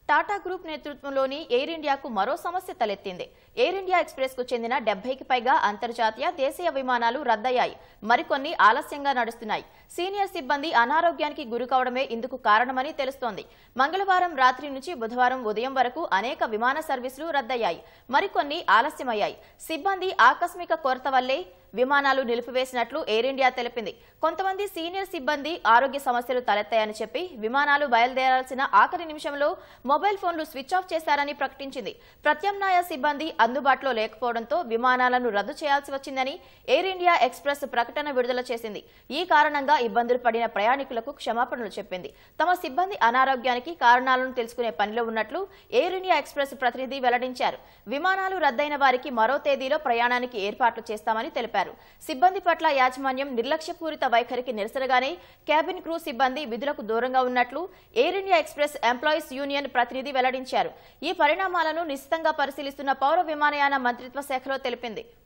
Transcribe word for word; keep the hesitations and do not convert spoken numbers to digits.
Tata group నేతృత్వంలోని air ఇండియాకు మరో సమస్య తలెత్తింది. ఎయిర్ ఇండియా ఎక్స్ప్రెస్ కు చెందిన డెబ్బైకి పైగా అంతర్జాతీయ దేశీయ విమానాలు రద్దయ్యాయి. మరికొన్ని ఆలస్యంగా నడుస్తున్నాయి. సీనియర్ సిబ్బంది అనారోగ్యానికి గురి కావడమే ఇందుకు కారణమని తెలుస్తోంది. మంగళవారం రాత్రి నుంచి బుధవారం ఉదయం వరకు అనేక విమాన సర్వీసులు రద్దయ్యాయి. మరికొన్ని ఆలస్యమయ్యాయి. సిబ్బంది ఆకస్మిక కొరత వల్లే విమానాలు నిలిపివేసినట్లు ఎయిర్ ఇండియా తెలిపింది. కొంతమంది సీనియర్ సిబ్బంది ఆరోగ్య సమస్యలు తలెత్తాయని చెప్పి విమానాలు బయలుదేరాల్సిన ఆఖరి నిమిషంలో మొబైల్ ఫోన్లు స్విచ్ ఆఫ్ చేశారని ప్రకటించింది. ప్రత్యామ్నాయ సిబ్బంది అందుబాటులో లేకపోవడంతో విమానాలను రద్దు చేయాల్సి వచ్చిందని ఎయిర్ ఇండియా ఎక్స్ప్రెస్ ప్రకటన విడుదల చేసింది. ఈ కారణంగా ఇబ్బందులు పడిన ప్రయాణికులకు క్షమాపణలు చెప్పింది. తమ సిబ్బంది అనారోగ్యానికి కారణాలను తెలుసుకునే పనిలో ఉన్నట్లు ఎయిర్ ఇండియా ఎక్స్ప్రెస్ ప్రతినిధి వెల్లడించారు. విమానాలు రద్దయిన వారికి మరో తేదీలో ప్రయాణానికి ఏర్పాట్లు చేస్తామని తెలిపారు. సిబ్బంది పట్ల యాజమాన్యం నిర్లక్ష్యపూరిత వైఖరికి నిరసనగానే క్యాబిన్ క్రూ సిబ్బంది విధులకు దూరంగా ఉన్నట్లు Air India Express employees union ప్రతినిధి వెల్లడించారు. ఈ పరిణామాలను నిశితంగా పరిశీలిస్తున్న పౌర విమానయాన మంత్రిత్వ శాఖలో తెలిపింది.